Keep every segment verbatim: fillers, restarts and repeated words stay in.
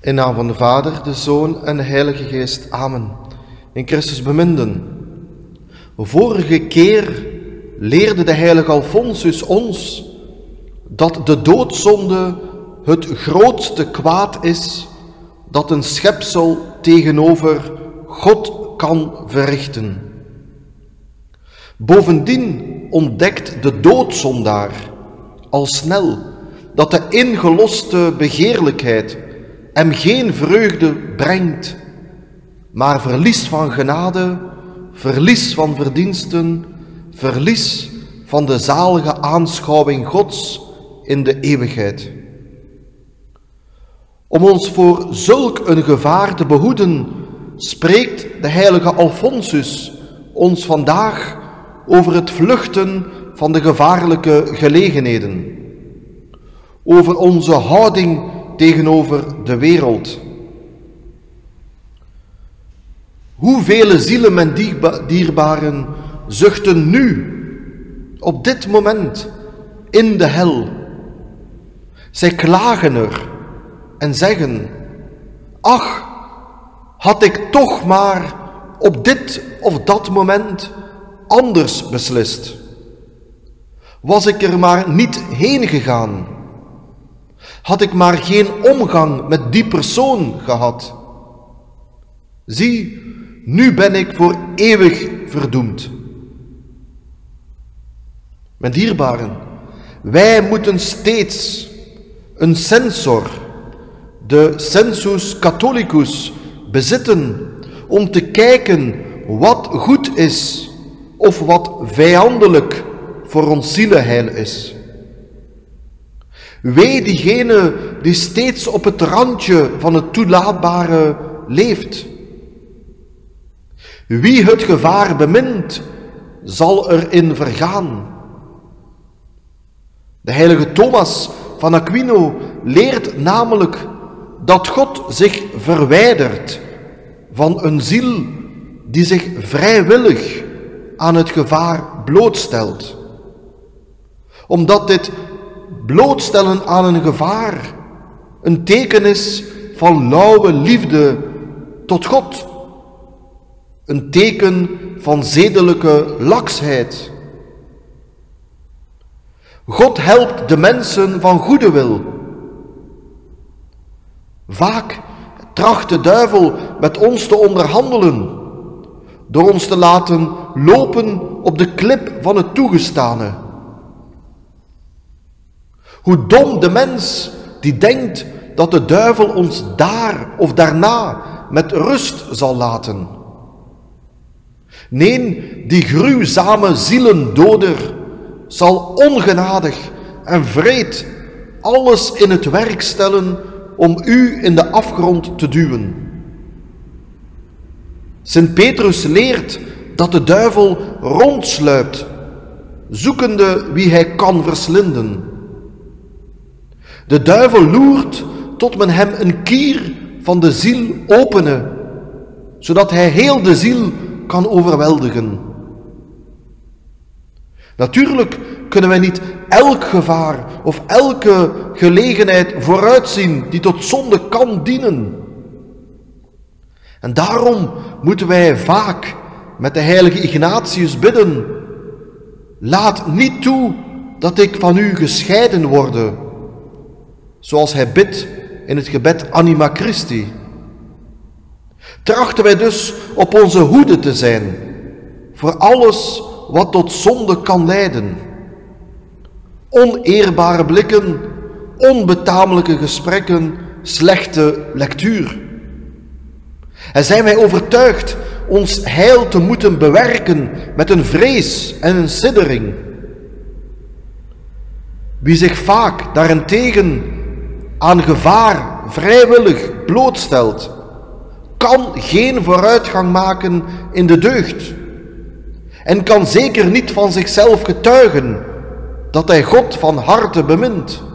In naam van de Vader, de Zoon en de Heilige Geest. Amen. In Christus beminden. Vorige keer leerde de heilige Alfonsus ons dat de doodzonde het grootste kwaad is dat een schepsel tegenover God kan verrichten. Bovendien ontdekt de doodzondaar al snel dat de ingeloste begeerlijkheid hem geen vreugde brengt, maar verlies van genade, verlies van verdiensten, verlies van de zalige aanschouwing Gods in de eeuwigheid. Om ons voor zulk een gevaar te behoeden, spreekt de heilige Alfonsus ons vandaag over het vluchten van de gevaarlijke gelegenheden, over onze houding tegenover de wereld. Hoeveel zielen en dierbaren zuchten nu, op dit moment, in de hel. Zij klagen er en zeggen: ach, had ik toch maar op dit of dat moment anders beslist. Was ik er maar niet heen gegaan. Had ik maar geen omgang met die persoon gehad. Zie, nu ben ik voor eeuwig verdoemd. Mijn dierbaren, wij moeten steeds een censor, de sensus catholicus, bezitten om te kijken wat goed is of wat vijandelijk voor ons zielenheil is. Wee diegene die steeds op het randje van het toelaatbare leeft. Wie het gevaar bemint, zal erin vergaan. De heilige Thomas van Aquino leert namelijk dat God zich verwijdert van een ziel die zich vrijwillig aan het gevaar blootstelt. Omdat dit blootstellen aan een gevaar een teken is van lauwe liefde tot God. Een teken van zedelijke laksheid. God helpt de mensen van goede wil. Vaak tracht de duivel met ons te onderhandelen, door ons te laten lopen op de klip van het toegestane. Hoe dom de mens die denkt dat de duivel ons daar of daarna met rust zal laten. Nee, die gruwzame zielendoder zal ongenadig en wreed alles in het werk stellen om u in de afgrond te duwen. Sint Petrus leert dat de duivel rondsluipt, zoekende wie hij kan verslinden. De duivel loert tot men hem een kier van de ziel opene, zodat hij heel de ziel kan overweldigen. Natuurlijk kunnen wij niet elk gevaar of elke gelegenheid vooruitzien die tot zonde kan dienen. En daarom moeten wij vaak met de heilige Ignatius bidden: laat niet toe dat ik van u gescheiden worde, zoals hij bidt in het gebed Anima Christi. Trachten wij dus op onze hoede te zijn voor alles wat tot zonde kan leiden. Oneerbare blikken, onbetamelijke gesprekken, slechte lectuur. En zijn wij overtuigd ons heil te moeten bewerken met een vrees en een siddering. Wie zich vaak daarentegen aan gevaar vrijwillig blootstelt, kan geen vooruitgang maken in de deugd en kan zeker niet van zichzelf getuigen dat hij God van harte bemint.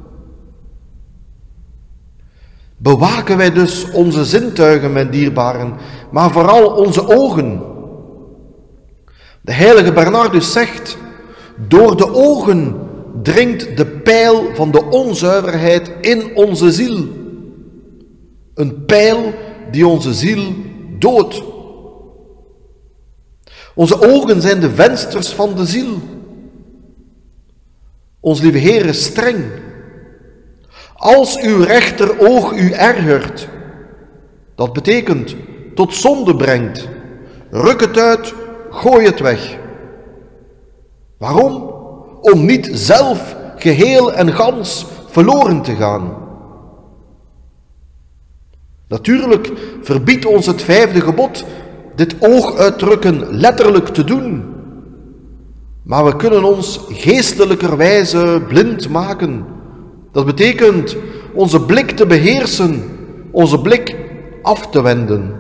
Bewaken wij dus onze zintuigen, mijn dierbaren, maar vooral onze ogen. De heilige Bernardus zegt: door de ogen dringt de pijl van de onzuiverheid in onze ziel. Een pijl die onze ziel doodt. Onze ogen zijn de vensters van de ziel. Ons lieve Heer is streng. Als uw rechteroog u ergert, dat betekent tot zonde brengt, ruk het uit, gooi het weg. Waarom? Om niet zelf geheel en gans verloren te gaan. Natuurlijk verbiedt ons het vijfde gebod dit ooguitdrukken letterlijk te doen. Maar we kunnen ons geestelijkerwijze blind maken. Dat betekent onze blik te beheersen, onze blik af te wenden.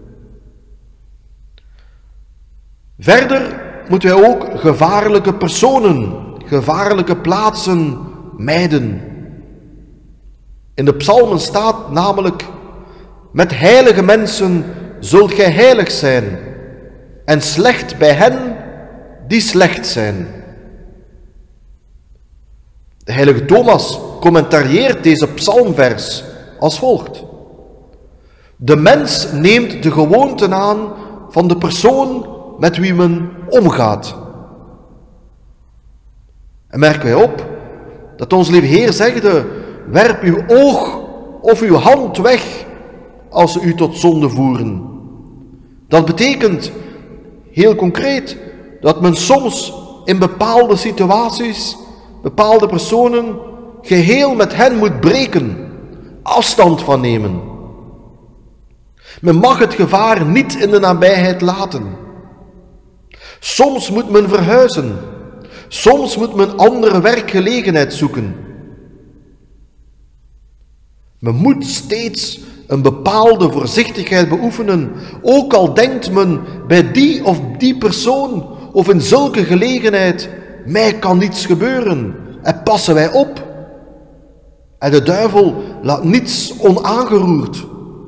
Verder moeten wij ook gevaarlijke personen, gevaarlijke plaatsen mijden. In de psalmen staat namelijk: met heilige mensen zult gij heilig zijn, en slecht bij hen die slecht zijn. De heilige Thomas commentarieert deze psalmvers als volgt: de mens neemt de gewoonten aan van de persoon met wie men omgaat. En merken wij op dat ons lieve Heer zegde: werp uw oog of uw hand weg als ze u tot zonde voeren. Dat betekent heel concreet dat men soms in bepaalde situaties, bepaalde personen, geheel met hen moet breken, afstand van nemen. Men mag het gevaar niet in de nabijheid laten. Soms moet men verhuizen. Soms moet men andere werkgelegenheid zoeken. Men moet steeds een bepaalde voorzichtigheid beoefenen, ook al denkt men bij die of die persoon of in zulke gelegenheid: mij kan niets gebeuren, en passen wij op. En de duivel laat niets onaangeroerd.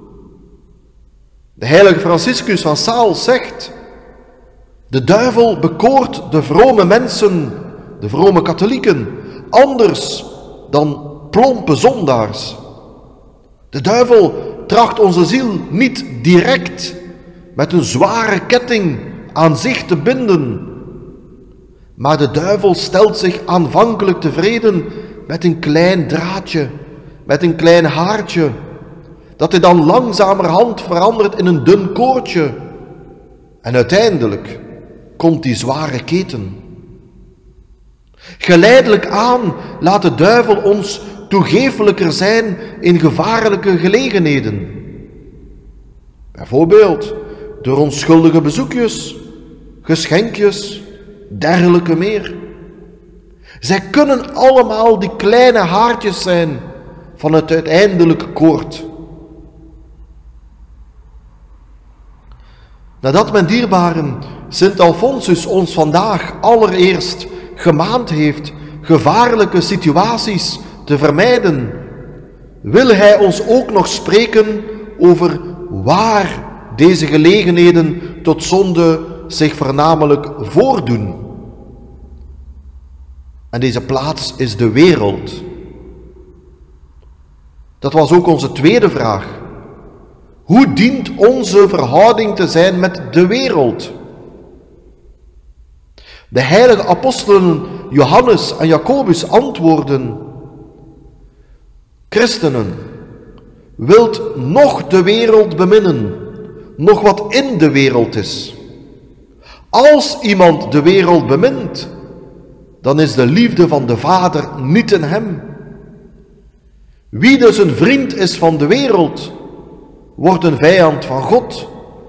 De heilige Franciscus van Sales zegt: de duivel bekoort de vrome mensen, de vrome katholieken, anders dan plompe zondaars. De duivel tracht onze ziel niet direct met een zware ketting aan zich te binden, maar de duivel stelt zich aanvankelijk tevreden met een klein draadje, met een klein haartje, dat hij dan langzamerhand verandert in een dun koordje. En uiteindelijk komt die zware keten. Geleidelijk aan laat de duivel ons toegeeflijker zijn in gevaarlijke gelegenheden. Bijvoorbeeld door onschuldige bezoekjes, geschenkjes, dergelijke meer. Zij kunnen allemaal die kleine haartjes zijn van het uiteindelijke koord. Nadat mijn dierbaren Sint Alfonsus ons vandaag allereerst gemaand heeft gevaarlijke situaties te vermijden, wil hij ons ook nog spreken over waar deze gelegenheden tot zonde zich voornamelijk voordoen. En deze plaats is de wereld. Dat was ook onze tweede vraag. Hoe dient onze verhouding te zijn met de wereld? De heilige apostelen Johannes en Jacobus antwoorden: christenen, wilt nog de wereld beminnen, nog wat in de wereld is. Als iemand de wereld bemint, dan is de liefde van de Vader niet in hem. Wie dus een vriend is van de wereld, wordt een vijand van God.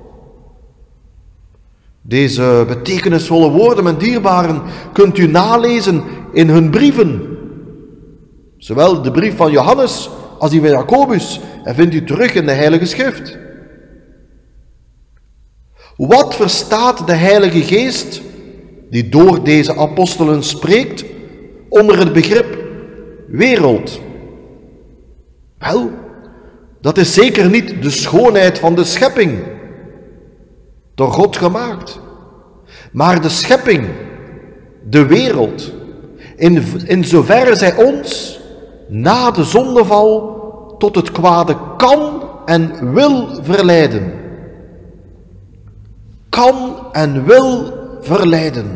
Deze betekenisvolle woorden, mijn dierbaren, kunt u nalezen in hun brieven. Zowel de brief van Johannes als die van Jacobus, en vindt u terug in de Heilige Schrift. Wat verstaat de Heilige Geest, die door deze apostelen spreekt, onder het begrip wereld? Wel, dat is zeker niet de schoonheid van de schepping, door God gemaakt, maar de schepping, de wereld, in, in zoverre zij ons, na de zondeval, tot het kwade kan en wil verleiden. Kan en wil verleiden.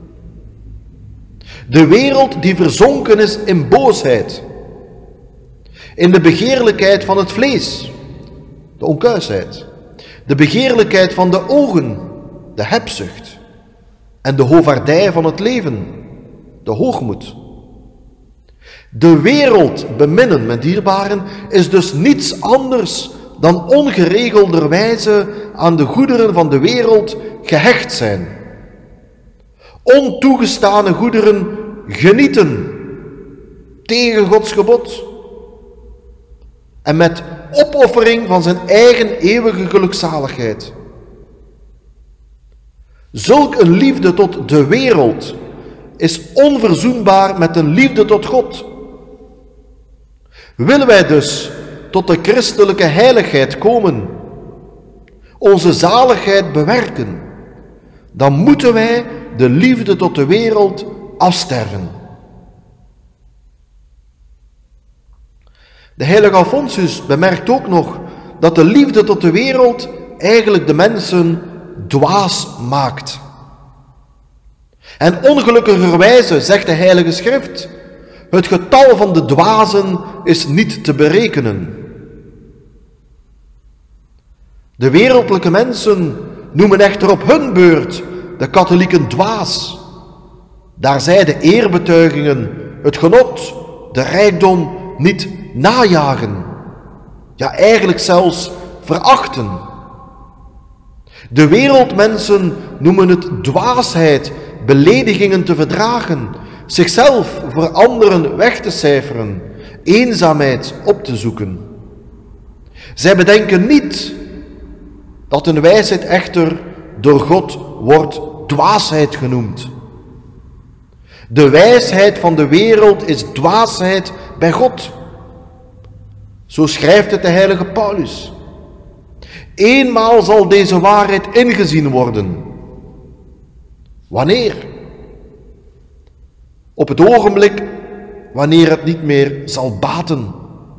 De wereld die verzonken is in boosheid, in de begeerlijkheid van het vlees, de onkuisheid, de begeerlijkheid van de ogen, de hebzucht, en de hovaardij van het leven, de hoogmoed. De wereld beminnen, mijn dierbaren, is dus niets anders dan ongeregelderwijze aan de goederen van de wereld gehecht zijn. Ontoegestane goederen genieten tegen Gods gebod en met opoffering van zijn eigen eeuwige gelukzaligheid. Zulk een liefde tot de wereld is onverzoenbaar met een liefde tot God. Willen wij dus tot de christelijke heiligheid komen, onze zaligheid bewerken, dan moeten wij de liefde tot de wereld afsterven. De heilige Alfonsus bemerkt ook nog dat de liefde tot de wereld eigenlijk de mensen dwaas maakt. En ongelukkigerwijze zegt de Heilige Schrift, het getal van de dwazen is niet te berekenen. De wereldlijke mensen noemen echter op hun beurt de katholieken dwaas, daar zij de eerbetuigingen, het genot, de rijkdom niet najagen, ja eigenlijk zelfs verachten. De wereldmensen noemen het dwaasheid beledigingen te verdragen, zichzelf voor anderen weg te cijferen, eenzaamheid op te zoeken. Zij bedenken niet dat een wijsheid echter door God wordt dwaasheid genoemd. De wijsheid van de wereld is dwaasheid bij God. Zo schrijft het de heilige Paulus. Eenmaal zal deze waarheid ingezien worden. Wanneer? Op het ogenblik wanneer het niet meer zal baten.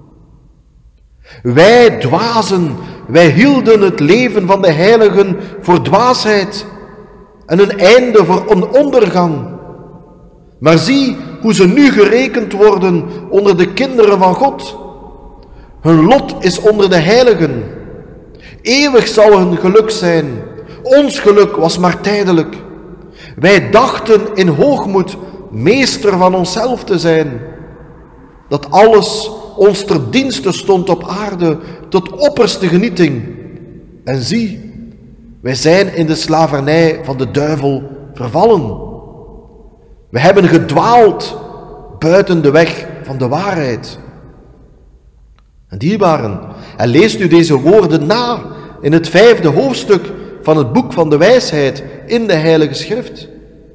Wij dwazen, wij hielden het leven van de heiligen voor dwaasheid en een einde voor een ondergang. Maar zie hoe ze nu gerekend worden onder de kinderen van God. Hun lot is onder de heiligen. Eeuwig zal hun geluk zijn. Ons geluk was maar tijdelijk. Wij dachten in hoogmoed meester van onszelf te zijn. Dat alles ons ter dienste stond op aarde tot opperste genieting. En zie, wij zijn in de slavernij van de duivel vervallen. We hebben gedwaald buiten de weg van de waarheid. En dierbaren, en leest u deze woorden na in het vijfde hoofdstuk van het boek van de wijsheid in de Heilige Schrift.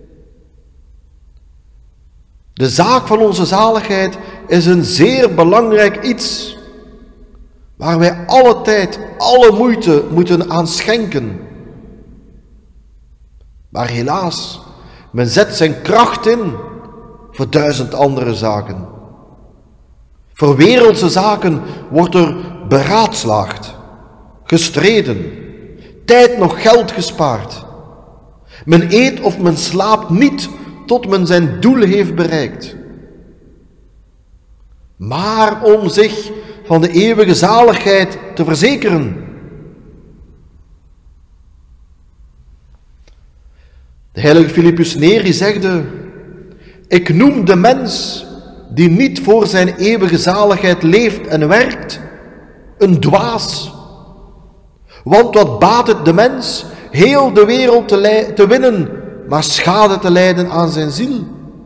De zaak van onze zaligheid is een zeer belangrijk iets, waar wij alle tijd, alle moeite moeten aan schenken. Maar helaas, men zet zijn kracht in voor duizend andere zaken. Voor wereldse zaken wordt er beraadslaagd, gestreden, tijd nog geld gespaard. Men eet of men slaapt niet tot men zijn doel heeft bereikt. Maar om zich van de eeuwige zaligheid te verzekeren. De heilige Philippus Neri zegde, ik noem de mens die niet voor zijn eeuwige zaligheid leeft en werkt, een dwaas. Want wat baat het de mens heel de wereld te, te winnen, maar schade te lijden aan zijn ziel?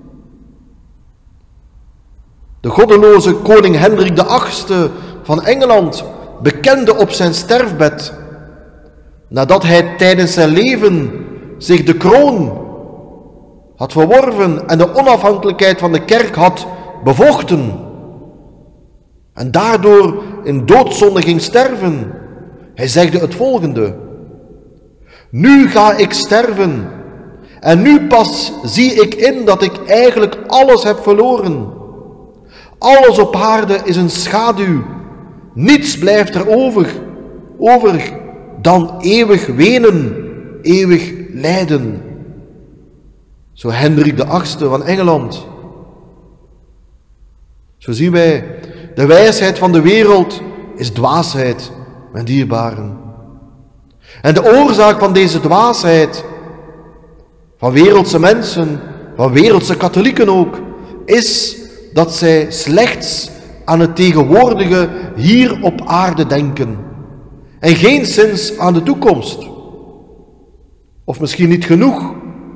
De goddeloze koning Hendrik de achtste van Engeland bekende op zijn sterfbed, nadat hij tijdens zijn leven zich de kroon had verworven en de onafhankelijkheid van de kerk had bevochten en daardoor in doodzonde ging sterven. Hij zegde het volgende: nu ga ik sterven en nu pas zie ik in dat ik eigenlijk alles heb verloren. Alles op aarde is een schaduw, Niets blijft er over, over dan eeuwig wenen, eeuwig lijden. Zo Hendrik de achtste van Engeland. Zo zien wij, de wijsheid van de wereld is dwaasheid, mijn dierbaren. En de oorzaak van deze dwaasheid, van wereldse mensen, van wereldse katholieken ook, is dat zij slechts aan het tegenwoordige hier op aarde denken. En geenszins aan de toekomst. Of misschien niet genoeg.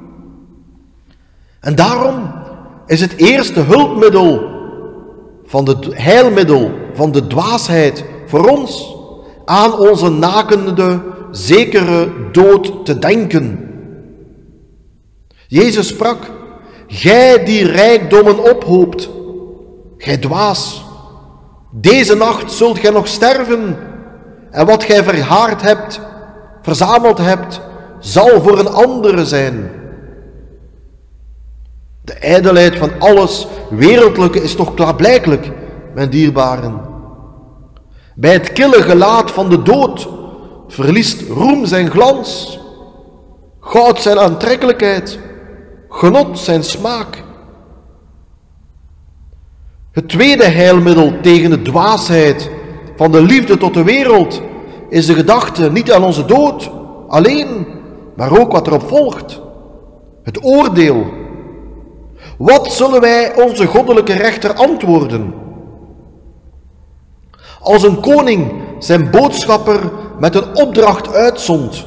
En daarom is het eerste hulpmiddel van het heilmiddel van de dwaasheid voor ons aan onze nakende, zekere dood te denken. Jezus sprak, gij die rijkdommen ophoopt, gij dwaas, deze nacht zult gij nog sterven, en wat gij verhaard hebt, verzameld hebt, zal voor een andere zijn. De ijdelheid van alles wereldlijke is toch klaarblijkelijk, mijn dierbaren. Bij het kille gelaat van de dood verliest roem zijn glans, goud zijn aantrekkelijkheid, genot zijn smaak. Het tweede heilmiddel tegen de dwaasheid van de liefde tot de wereld is de gedachte niet aan onze dood alleen, maar ook wat erop volgt. Het oordeel. Wat zullen wij onze goddelijke rechter antwoorden? Als een koning zijn boodschapper met een opdracht uitzond,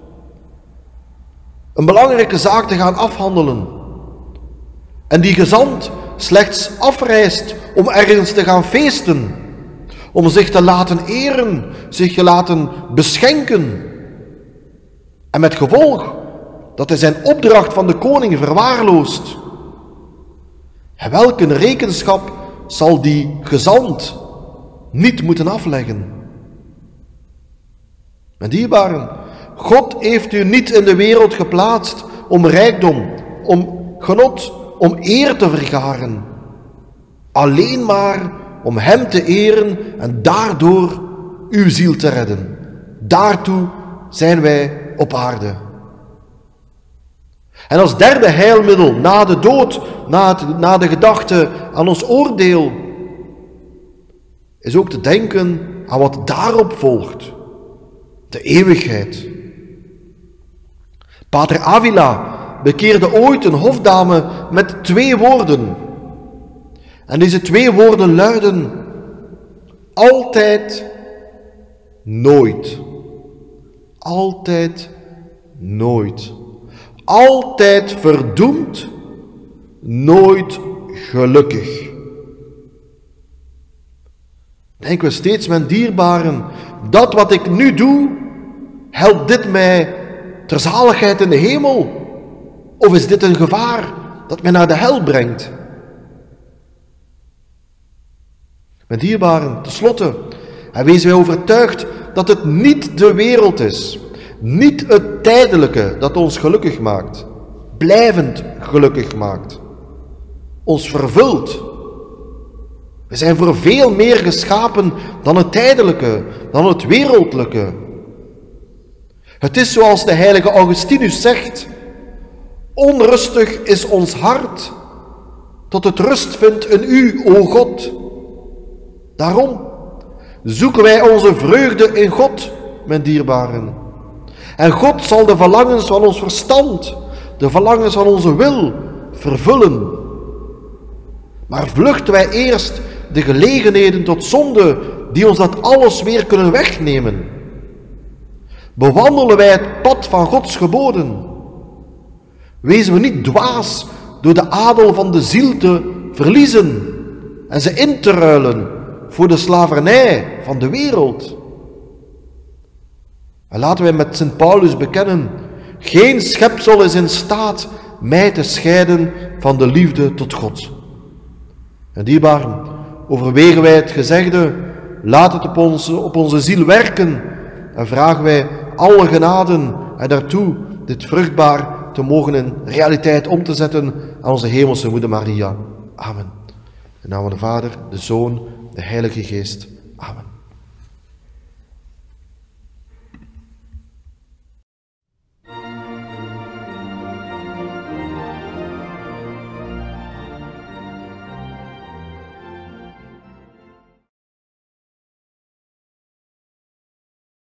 een belangrijke zaak te gaan afhandelen, en die gezant slechts afreist om ergens te gaan feesten, om zich te laten eren, zich te laten beschenken, en met gevolg dat hij zijn opdracht van de koning verwaarloost. En welke rekenschap zal die gezant niet moeten afleggen? Mijn dierbaren, God heeft u niet in de wereld geplaatst om rijkdom, om genot, om eer te vergaren. Alleen maar om hem te eren en daardoor uw ziel te redden. Daartoe zijn wij op aarde. En als derde heilmiddel na de dood, na, het, na de gedachte aan ons oordeel, is ook te denken aan wat daarop volgt. De eeuwigheid. Pater Avila bekeerde ooit een hofdame met twee woorden. En deze twee woorden luiden: altijd, nooit. Altijd, nooit. Altijd verdoemd, nooit gelukkig. Denken we steeds, mijn dierbaren, dat wat ik nu doe, helpt dit mij ter zaligheid in de hemel? Of is dit een gevaar dat mij naar de hel brengt? Mijn dierbaren, tenslotte, en wezen wij overtuigd dat het niet de wereld is, niet het tijdelijke dat ons gelukkig maakt, blijvend gelukkig maakt, ons vervult. We zijn voor veel meer geschapen dan het tijdelijke, dan het wereldlijke. Het is zoals de heilige Augustinus zegt: onrustig is ons hart, tot het rust vindt in u, o God. Daarom zoeken wij onze vreugde in God, mijn dierbaren. En God zal de verlangens van ons verstand, de verlangens van onze wil, vervullen. Maar vluchten wij eerst de gelegenheden tot zonde die ons dat alles weer kunnen wegnemen? Bewandelen wij het pad van Gods geboden? Wezen we niet dwaas door de adel van de ziel te verliezen en ze in te ruilen voor de slavernij van de wereld? En laten wij met Sint Paulus bekennen: geen schepsel is in staat mij te scheiden van de liefde tot God. En dierbaren, overwegen wij het gezegde, laat het op onze, op onze ziel werken en vragen wij alle genaden en daartoe dit vruchtbaar te mogen in realiteit om te zetten aan onze hemelse moeder Maria. Amen. In de naam van de Vader, de Zoon, de Heilige Geest. Amen.